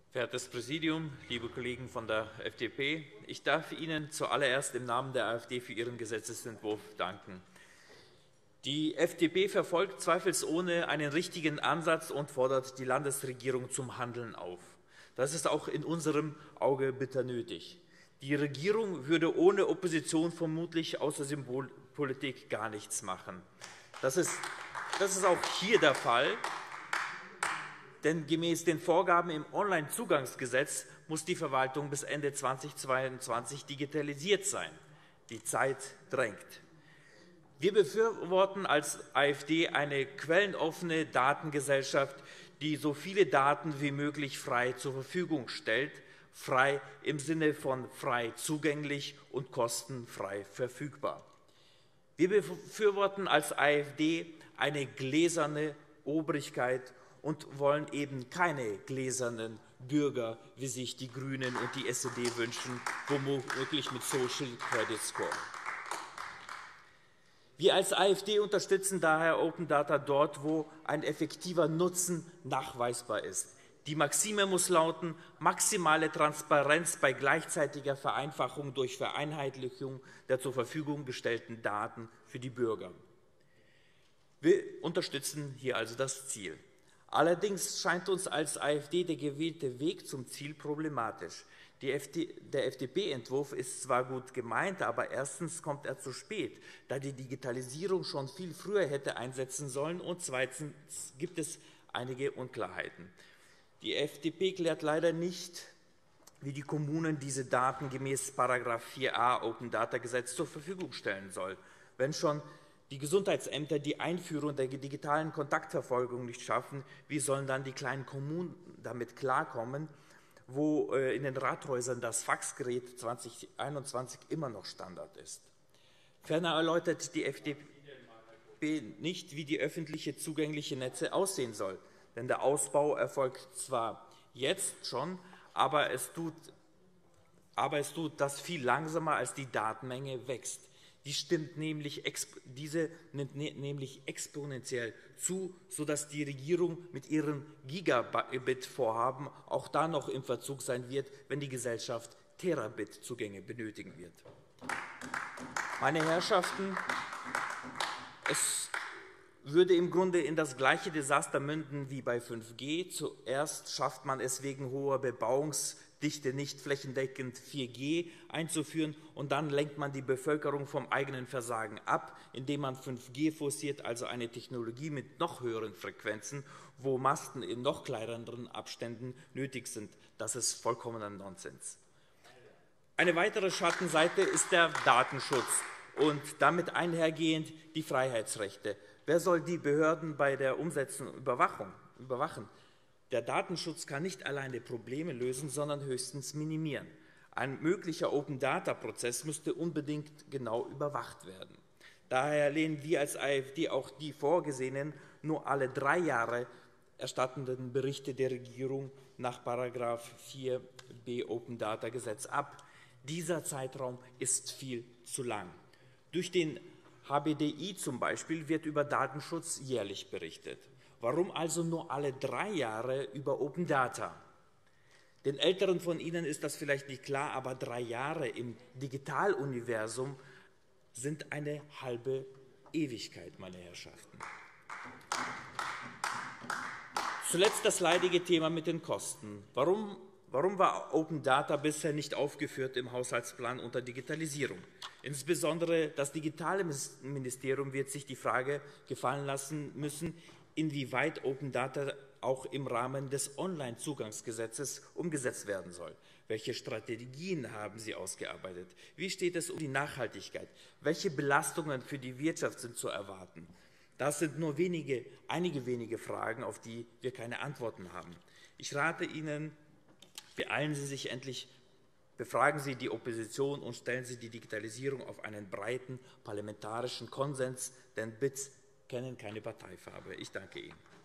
Verehrtes Präsidium, liebe Kollegen von der FDP, ich darf Ihnen zuallererst im Namen der AfD für Ihren Gesetzesentwurf danken. Die FDP verfolgt zweifelsohne einen richtigen Ansatz und fordert die Landesregierung zum Handeln auf. Das ist auch in unserem Auge bitter nötig. Die Regierung würde ohne Opposition vermutlich außer Symbolpolitik gar nichts machen. Das ist auch hier der Fall. Denn gemäß den Vorgaben im Onlinezugangsgesetz muss die Verwaltung bis Ende 2022 digitalisiert sein. Die Zeit drängt. Wir befürworten als AfD eine quellenoffene Datengesellschaft, die so viele Daten wie möglich frei zur Verfügung stellt, frei im Sinne von frei zugänglich und kostenfrei verfügbar. Wir befürworten als AfD eine gläserne Obrigkeit und wollen eben keine gläsernen Bürger, wie sich die GRÜNEN und die SED wünschen, womöglich mit Social Credit Score. Wir als AfD unterstützen daher Open Data dort, wo ein effektiver Nutzen nachweisbar ist. Die Maxime muss lauten: maximale Transparenz bei gleichzeitiger Vereinfachung durch Vereinheitlichung der zur Verfügung gestellten Daten für die Bürger. Wir unterstützen hier also das Ziel. Allerdings scheint uns als AfD der gewählte Weg zum Ziel problematisch. Der FDP-Entwurf ist zwar gut gemeint, aber erstens kommt er zu spät, da die Digitalisierung schon viel früher hätte einsetzen sollen, und zweitens gibt es einige Unklarheiten. Die FDP klärt leider nicht, wie die Kommunen diese Daten gemäß § 4a Open-Data-Gesetz zur Verfügung stellen sollen. Wenn schon die Gesundheitsämter die Einführung der digitalen Kontaktverfolgung nicht schaffen, wie sollen dann die kleinen Kommunen damit klarkommen, wo in den Rathäusern das Faxgerät 2021 immer noch Standard ist? Ferner erläutert die FDP nicht, wie die öffentliche zugängliche Netze aussehen soll. Denn der Ausbau erfolgt zwar jetzt schon, aber es tut das viel langsamer, als die Datenmenge wächst. Diese nimmt nämlich exponentiell zu, sodass die Regierung mit ihrem Gigabit-Vorhaben auch da noch im Verzug sein wird, wenn die Gesellschaft Terabit-Zugänge benötigen wird. Meine Herrschaften, es würde im Grunde in das gleiche Desaster münden wie bei 5G. Zuerst schafft man es wegen hoher Bebauungsdichte nicht flächendeckend 4G einzuführen, und dann lenkt man die Bevölkerung vom eigenen Versagen ab, indem man 5G forciert, also eine Technologie mit noch höheren Frequenzen, wo Masten in noch kleineren Abständen nötig sind. Das ist vollkommener Nonsens. Eine weitere Schattenseite ist der Datenschutz und damit einhergehend die Freiheitsrechte. Wer soll die Behörden bei der Umsetzung überwachen? Der Datenschutz kann nicht alleine Probleme lösen, sondern höchstens minimieren. Ein möglicher Open-Data-Prozess müsste unbedingt genau überwacht werden. Daher lehnen wir als AfD auch die vorgesehenen, nur alle 3 Jahre erstattenden Berichte der Regierung nach § 4b Open-Data-Gesetz ab. Dieser Zeitraum ist viel zu lang. Durch den HBDI zum Beispiel wird über Datenschutz jährlich berichtet. Warum also nur alle 3 Jahre über Open Data? Den Älteren von Ihnen ist das vielleicht nicht klar, aber 3 Jahre im Digitaluniversum sind eine halbe Ewigkeit, meine Herrschaften. Zuletzt das leidige Thema mit den Kosten. Warum war Open Data bisher nicht aufgeführt im Haushaltsplan unter Digitalisierung? Insbesondere das Digitalministerium wird sich die Frage gefallen lassen müssen, inwieweit Open Data auch im Rahmen des Onlinezugangsgesetzes umgesetzt werden soll. Welche Strategien haben Sie ausgearbeitet? Wie steht es um die Nachhaltigkeit? Welche Belastungen für die Wirtschaft sind zu erwarten? Das sind nur einige wenige Fragen, auf die wir keine Antworten haben. Ich rate Ihnen, beeilen Sie sich endlich, befragen Sie die Opposition und stellen Sie die Digitalisierung auf einen breiten parlamentarischen Konsens, denn BITs kennen keine Parteifarbe. Ich danke Ihnen.